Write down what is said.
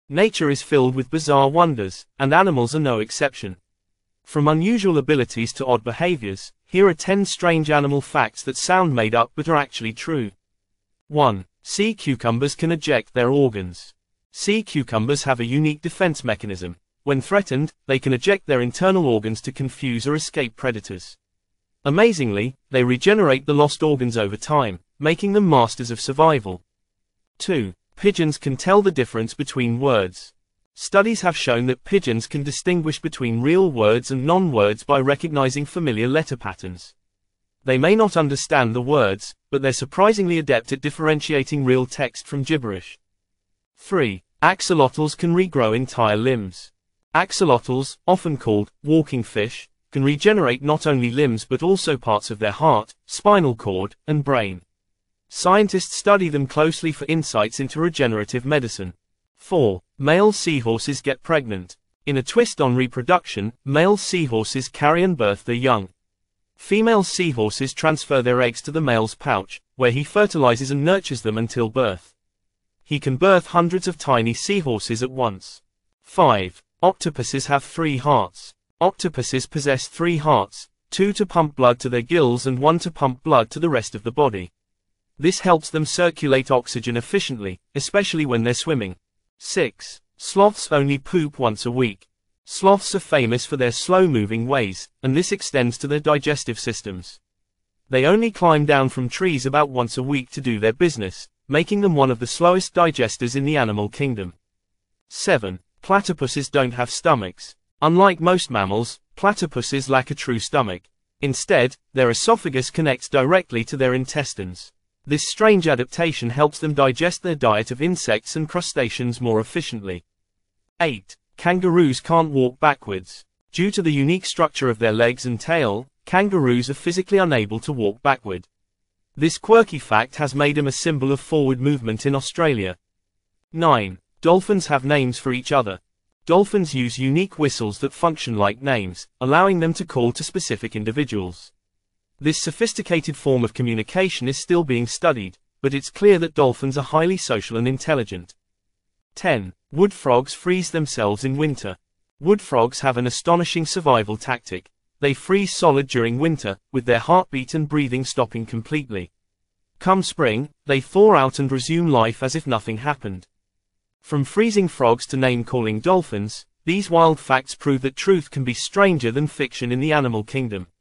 Nature is filled with bizarre wonders, and animals are no exception. From unusual abilities to odd behaviors, here are 10 strange animal facts that sound made up but are actually true. 1. Sea cucumbers can eject their organs. Sea cucumbers have a unique defense mechanism. When threatened, they can eject their internal organs to confuse or escape predators. Amazingly, they regenerate the lost organs over time, making them masters of survival. 2. Pigeons can tell the difference between words. Studies have shown that pigeons can distinguish between real words and non-words by recognizing familiar letter patterns. They may not understand the words, but they're surprisingly adept at differentiating real text from gibberish. 3. Axolotls can regrow entire limbs. Axolotls, often called walking fish, can regenerate not only limbs but also parts of their heart, spinal cord, and brain. Scientists study them closely for insights into regenerative medicine. 4. Male seahorses get pregnant. In a twist on reproduction, male seahorses carry and birth their young. Female seahorses transfer their eggs to the male's pouch, where he fertilizes and nurtures them until birth. He can birth hundreds of tiny seahorses at once. 5. Octopuses have 3 hearts. Octopuses possess 3 hearts, 2 to pump blood to their gills and 1 to pump blood to the rest of the body. This helps them circulate oxygen efficiently, especially when they're swimming. 6. Sloths only poop once a week. Sloths are famous for their slow-moving ways, and this extends to their digestive systems. They only climb down from trees about once a week to do their business, making them one of the slowest digesters in the animal kingdom. 7. Platypuses don't have stomachs. Unlike most mammals, platypuses lack a true stomach. Instead, their esophagus connects directly to their intestines. This strange adaptation helps them digest their diet of insects and crustaceans more efficiently. 8. Kangaroos can't walk backwards. Due to the unique structure of their legs and tail, kangaroos are physically unable to walk backward. This quirky fact has made them a symbol of forward movement in Australia. 9. Dolphins have names for each other. Dolphins use unique whistles that function like names, allowing them to call to specific individuals. This sophisticated form of communication is still being studied, but it's clear that dolphins are highly social and intelligent. 10. Wood frogs freeze themselves in winter. Wood frogs have an astonishing survival tactic. They freeze solid during winter, with their heartbeat and breathing stopping completely. Come spring, they thaw out and resume life as if nothing happened. From freezing frogs to name-calling dolphins, these wild facts prove that truth can be stranger than fiction in the animal kingdom.